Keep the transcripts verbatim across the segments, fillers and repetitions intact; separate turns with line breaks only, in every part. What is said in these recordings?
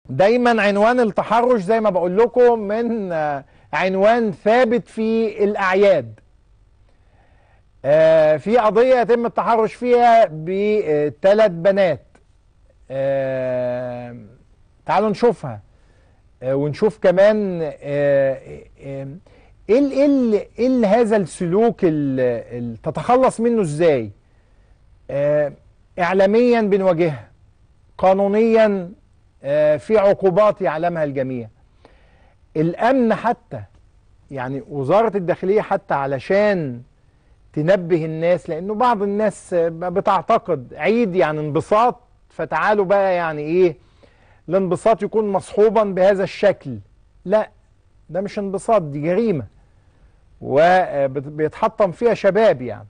دايما عنوان التحرش زي ما بقول لكم من آه، عنوان ثابت في الأعياد. آه، في قضية يتم التحرش فيها بثلاث بنات. آه، تعالوا نشوفها. آه، ونشوف كمان آه، آه، ايه ال- ايه ال- ايه ال- هذا السلوك اللي تتخلص منه ازاي. آه، اعلاميا بنواجهها، قانونيا آه، في عقوبات يعلمها الجميع. الامن حتى، يعني وزارة الداخلية حتى علشان تنبه الناس، لانه بعض الناس بتعتقد عيد يعني انبساط، فتعالوا بقى يعني ايه الانبساط يكون مصحوبا بهذا الشكل. لا، ده مش انبساط، دي جريمة وبيتحطم فيها شباب يعني.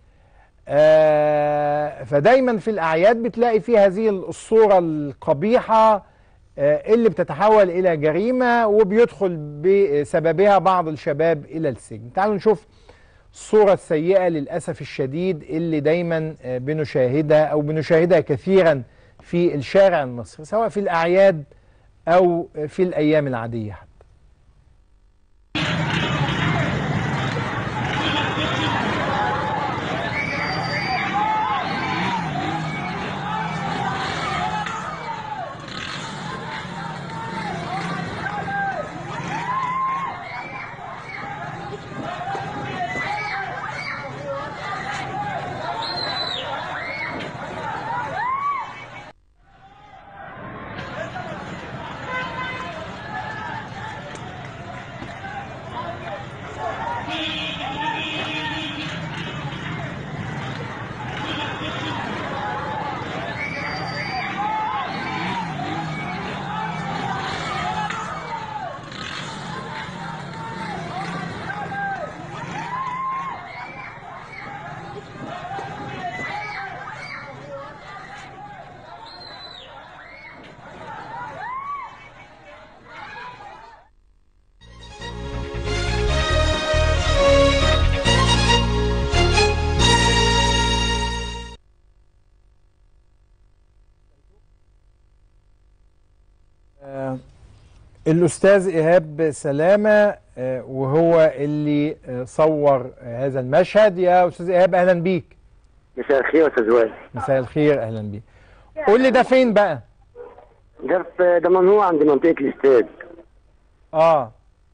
آه، فدايما في الأعياد بتلاقي في هذه الصورة القبيحة آه، اللي بتتحول إلى جريمة وبيدخل بسببها بعض الشباب إلى السجن. تعالوا نشوف الصورة السيئة للأسف الشديد اللي دايما آه، بنشاهدها أو بنشاهدها كثيرا في الشارع المصري، سواء في الأعياد أو في الأيام العادية. آه، الأستاذ إيهاب سلامة آه، وهو اللي آه، صور آه، هذا المشهد. يا أستاذ إيهاب أهلا بيك.
مساء الخير يا استاذ وائل.
مساء الخير، أهلا بيك. قول لي ده فين بقى؟
ده في ده ممنوع عند منطقه الاستاد.
آه,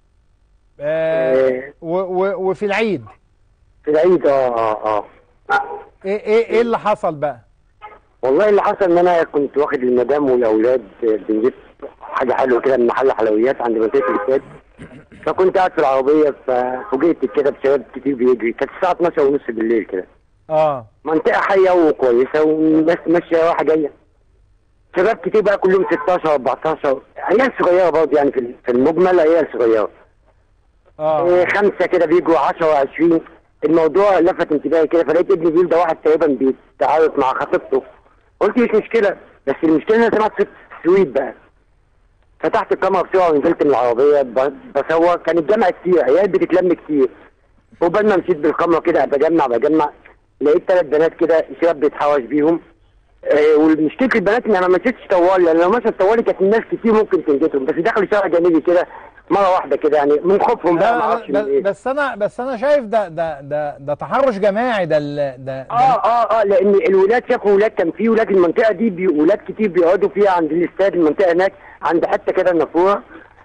آه
آه،
و و وفي العيد
في العيد. اه اه اه
إيه إيه إيه اللي حصل بقى؟
والله اللي حصل ان انا كنت واخد المدام والاولاد، آه، بنجيب حاجه حلوه كده من محل حلويات عند منطقه الاستاد. فكنت قاعد في العربيه ففوجئت كده بشباب كتير بيجري. كانت الساعه اتناشر ونص بالليل كده.
آه
منطقه حيه وكويسه والناس ماشيه رايحه جايه. شباب كتير بقى كلهم ستاشر اربعتاشر، عيال صغيره برضه يعني في في المجمل عيال صغيره.
آه
إيه، خمسه كده بيجوا عشرة عشرين. الموضوع لفت انتباهي كده، فلقيت ابني بيقول ده واحد تقريبا بيتعارك مع خطيبته. قلت مش مشكله، بس المشكله ان انا سمعت صوت سويت بقى. فتحت الكاميرا بسرعه ونزلت من العربيه ب- بصور. كان الجامع كتير، عيال بتتلم كتير. وبال ما مشيت بالكاميرا كده بجمع بجمع لقيت ثلاث بنات كده شباب بيتحرش بيهم. آه، والمشكله البنات ان انا ما مشيتش طوالي، لان لو مشيت طوالي كانت الناس كتير ممكن تنجتهم، بس دخلوا شارع جانبي كده مره واحده كده، يعني من خوفهم بقى ما
لا
اعرفش من
ب-
ايه.
بس أنا بس أنا شايف ده ده ده ده تحرش جماعي. ده ال- ده
اه
ده
اه اه لان الولاد شافوا ولاد، كان في ولاد المنطقه دي بي ولاد كتير بيقعدوا فيها عند الاستاد، المنطقه هناك عند حته كده النافوره.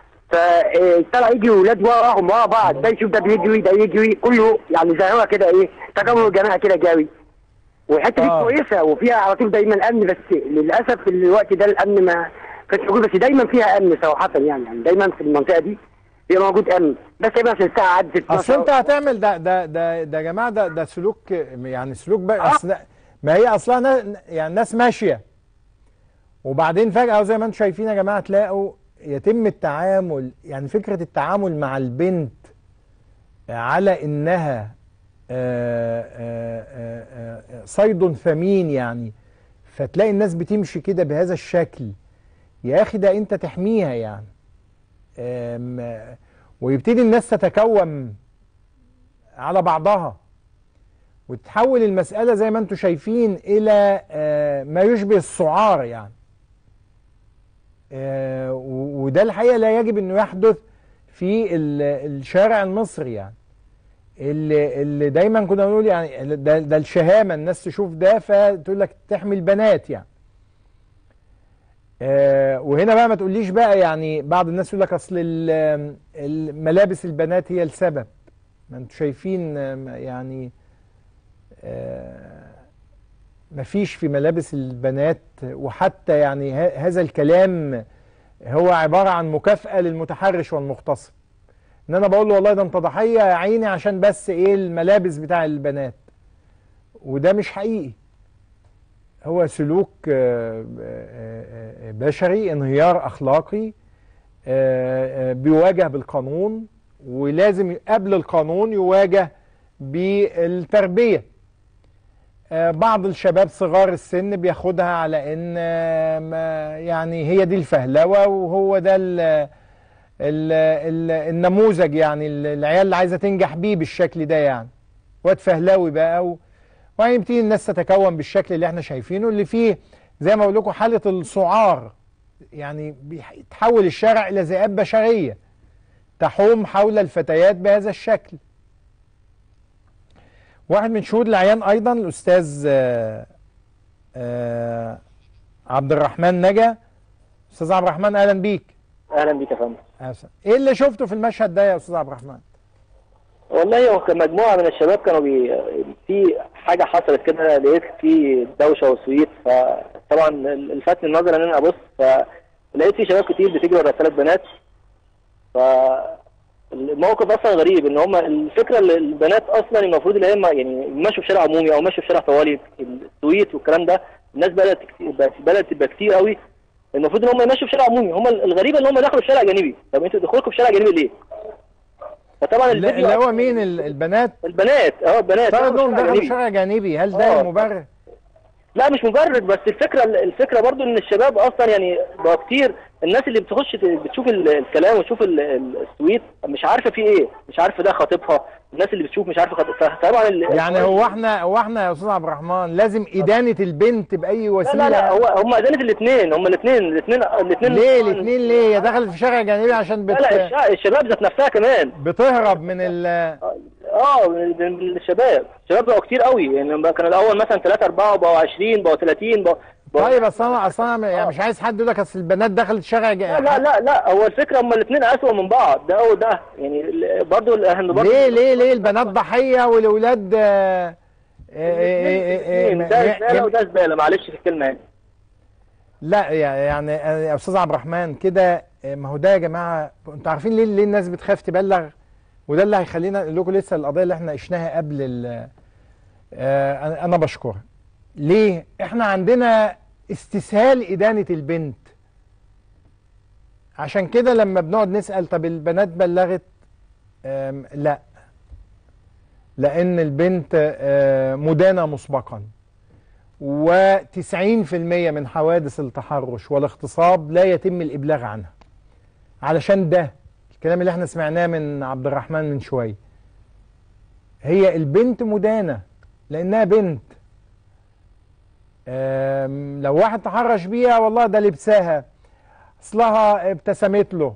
فطلع يجي ولاد وراهم ورا بعض، ده يشوف ده بيجري ده يجري كله، يعني ظاهره كده ايه تجمع جماعي كده جاري. والحته دي
آه
كويسه وفيها على طول دايما امن، بس للاسف في الوقت ده الامن ما كانش موجود، بس دايما فيها امن صراحه يعني, يعني دايما في المنطقه دي بيبقى موجود امن، بس يبقى عشان الساعه عدت
اصل انت
اتناشر.
هتعمل ده ده ده ده يا جماعه، ده ده سلوك، يعني سلوك بقى
اه
أصل. ما هي اصلها نا- يعني ناس ماشيه، وبعدين فجاه زي ما انتم شايفين يا جماعه تلاقوا يتم التعامل، يعني فكره التعامل مع البنت على انها آه، آه، آه، آه، صيد ثمين يعني. فتلاقي الناس بتمشي كده بهذا الشكل. يا اخي ده انت تحميها يعني. آم، ويبتدي الناس تتكوم على بعضها، وتتحول المسألة زي ما انتم شايفين إلى آه، ما يشبه السعار يعني. آه، وده الحقيقة لا يجب انه يحدث في الشارع المصري. يعني اللي, اللي دايما كنا بنقول يعني ده, ده الشهامة، الناس تشوف ده فتقول لك تحمي البنات يعني. آه وهنا بقى ما تقوليش بقى يعني بعض الناس يقول لك اصل الملابس البنات هي السبب. ما انتوا شايفين يعني آه مفيش في ملابس البنات، وحتى يعني هذا الكلام هو عبارة عن مكافأة للمتحرش والمغتصب، ان انا بقول له والله ده انت ضحية يا عيني عشان بس ايه الملابس بتاع البنات، وده مش حقيقي. هو سلوك بشري، انهيار اخلاقي بيواجه بالقانون، ولازم قبل القانون يواجه بالتربية. بعض الشباب صغار السن بياخدها على ان يعني هي دي الفهلوة، وهو ده ال ال ال النموذج، يعني العيال اللي عايزة تنجح بيه بالشكل ده، يعني واد فهلاوي بقى، وهيبتدي الناس تتكون بالشكل اللي احنا شايفينه، اللي فيه زي ما اقول لكم حالة السعار. يعني بيتحول الشارع الى ذئاب بشرية تحوم حول الفتيات بهذا الشكل. واحد من شهود العيان ايضا الاستاذ آآ آآ عبد الرحمن نجا. استاذ عبد الرحمن اهلا بيك.
اهلا بيك يا فندم.
ايه اللي شفته في المشهد ده يا استاذ عبد الرحمن؟
والله هو مجموعه من الشباب كانوا بي... في حاجه حصلت كده، لقيت في دوشه وسويت، فطبعا الفت النظر ان انا ابص، فلقيت في شباب كتير بتجري ورا ثلاث بنات. فالموقف اصلا غريب، ان هم الفكره اللي البنات اصلا المفروض ان هم يعني ماشوا في شارع عمومي او ماشوا في شارع طوالي، السويت والكلام ده الناس بدات بدات تبقى كتير قوي، المفروض ان هم يمشوا في شارع عمومي. هم الغريب ان هم دخلوا في شارع جانبي. طب انتوا دخولكم في شارع جانبي ليه؟ فطبعا
الفيديو اللي هو مين البنات؟
البنات اه البنات
طيب دول دخلوا شارع جانبي، هل ده مبرر؟
لا مش مبرر، بس الفكره الفكره برضو ان الشباب اصلا يعني بقى كتير، الناس اللي بتخش بتشوف الكلام وتشوف السويت مش عارفه في ايه، مش عارفه ده خاطبها، الناس اللي بتشوف مش عارفه خاطبها. طبعا
يعني هو احنا هو احنا يا استاذ عبد الرحمن لازم ادانه البنت باي وسيله؟
لا لا لا هو هم ادانه الاثنين، هم الاثنين الاثنين الاثنين
ليه الاثنين ليه؟ هي دخلت في شارع جانبي عشان بت...
لا لا الشباب ذات نفسها كمان
بتهرب من ال
اه من الشباب. الشباب بقوا كتير قوي، يعني كان الاول مثلا ثلاثة أربعة وبقوا عشرين بقوا ثلاثين بقوا.
طيب اصل انا اصل انا يعني مش عايز حد يقول لك اصل البنات دخلت شارع
لا لا لا لا هو الفكره هم الاثنين اسوء من بعض، ده او ده يعني برضه برضه
ليه ليه ليه البنات ضحيه والاولاد
ده زباله وده زباله، معلش في الكلمه يعني.
لا يعني يا استاذ عبد الرحمن كده، ما هو ده يا جماعه انتوا عارفين ليه ليه الناس بتخاف تبلغ؟ وده اللي هيخلينا نقول لكم لسه القضيه اللي احنا عشناها قبل ال آه انا بشكرها. ليه؟ احنا عندنا استسهال ادانه البنت. عشان كده لما بنقعد نسال طب البنات بلغت؟ لا، لان البنت آه مدانه مسبقا، وتسعين في المية من حوادث التحرش والاغتصاب لا يتم الابلاغ عنها. علشان ده الكلام اللي احنا سمعناه من عبد الرحمن من شويه، هي البنت مدانه لانها بنت. لو واحد تحرش بيها والله ده لبسها، اصلها ابتسمت له،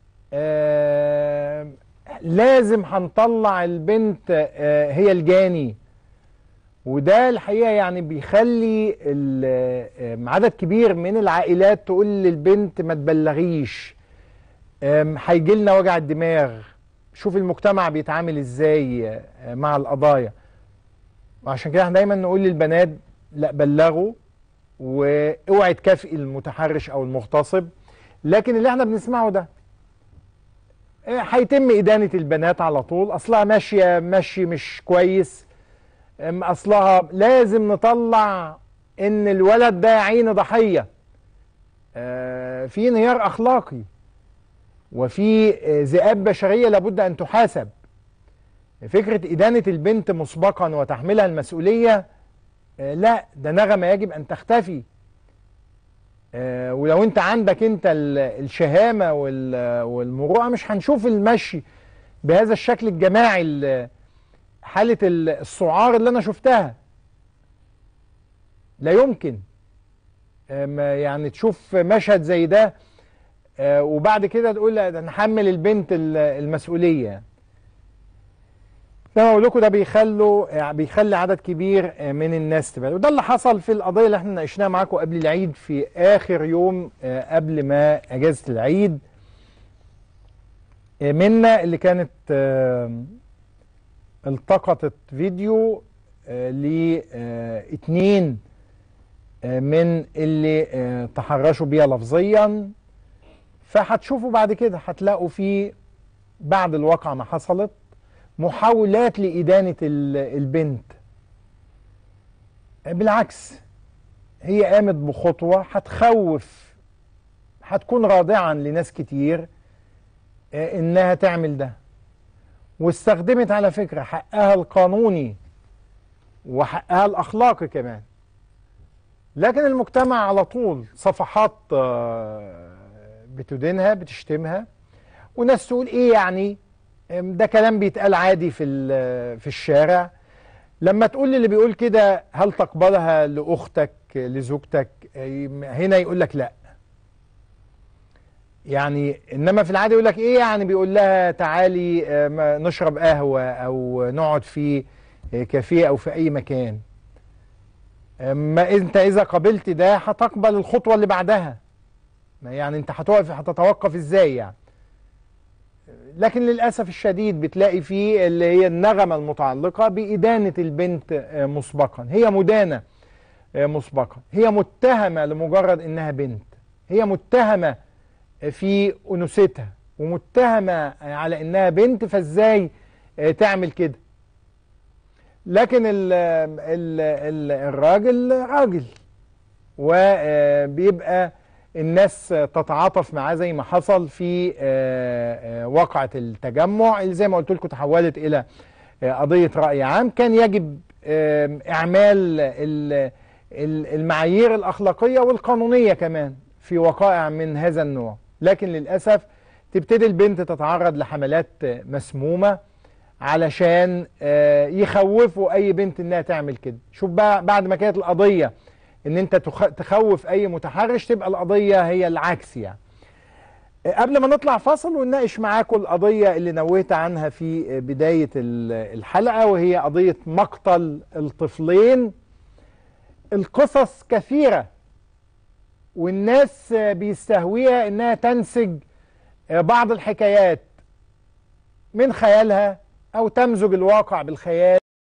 لازم هنطلع البنت هي الجاني. وده الحقيقه يعني بيخلي عدد كبير من العائلات تقول للبنت ما تبلغيش، هيجي لنا وجع الدماغ. شوف المجتمع بيتعامل ازاي مع القضايا. وعشان كده احنا دايما نقول للبنات لا بلغوا، واوعي تكافئي المتحرش او المغتصب. لكن اللي احنا بنسمعه ده هيتم ادانه البنات على طول، اصلها ماشيه ماشي مش كويس، اصلها لازم نطلع ان الولد ده يا عيني ضحيه. في انهيار اخلاقي وفي ذئاب بشرية لابد أن تحاسب. فكرة إدانة البنت مسبقا وتحملها المسؤولية لا، ده نغمة يجب أن تختفي. ولو أنت عندك أنت الشهامة والمروءة مش هنشوف المشي بهذا الشكل الجماعي، حالة السعار اللي أنا شفتها. لا يمكن يعني تشوف مشهد زي ده آه وبعد كده تقول لا ده نحمل البنت المسؤوليه. زي ما بقول لكم ده بيخلوا يعني بيخلي عدد كبير من الناس تبعد، وده اللي حصل في القضيه اللي احنا ناقشناها معاكم قبل العيد في اخر يوم آه قبل ما اجازه العيد. آه منا اللي كانت آه التقطت فيديو آه لاتنين آه من اللي آه تحرشوا بيها لفظيا، فهتشوفوا بعد كده هتلاقوا في بعد الواقعة ما حصلت محاولات لإدانة البنت. بالعكس هي قامت بخطوة هتخوف، هتكون رادعا لناس كتير آه انها تعمل ده، واستخدمت على فكرة حقها القانوني وحقها الأخلاقي كمان. لكن المجتمع على طول صفحات بتدينها بتشتمها، وناس تقول ايه يعني ده كلام بيتقال عادي في في الشارع. لما تقول اللي بيقول كده هل تقبلها لأختك لزوجتك، هنا يقول لك لا. يعني انما في العادي يقول لك ايه يعني بيقول لها تعالي نشرب قهوة او نقعد في كافيه او في اي مكان. ما انت اذا قبلت ده هتقبل الخطوة اللي بعدها، يعني انت هتوقف هتتوقف ازاي يعني. لكن للأسف الشديد بتلاقي فيه اللي هي النغمة المتعلقة بإدانة البنت مسبقا. هي مدانة مسبقا، هي متهمة لمجرد انها بنت، هي متهمة في أنوثتها ومتهمة على انها بنت، فازاي تعمل كده. لكن ال ال ال الراجل راجل، وبيبقى الناس تتعاطف معاه زي ما حصل في واقعة التجمع اللي زي ما قلت لكم تحولت إلى قضية رأي عام. كان يجب إعمال المعايير الأخلاقية والقانونية كمان في وقائع من هذا النوع، لكن للأسف تبتدي البنت تتعرض لحملات مسمومة علشان يخوفوا أي بنت إنها تعمل كده. شوف بقى بعد ما كانت القضية ان انت تخوف اي متحرش، تبقى القضية هي العكس يعني. قبل ما نطلع فاصل ونناقش معاكم القضية اللي نويت عنها في بداية الحلقة، وهي قضية مقتل الطفلين. القصص كثيرة والناس بيستهويها انها تنسج بعض الحكايات من خيالها او تمزج الواقع بالخيال.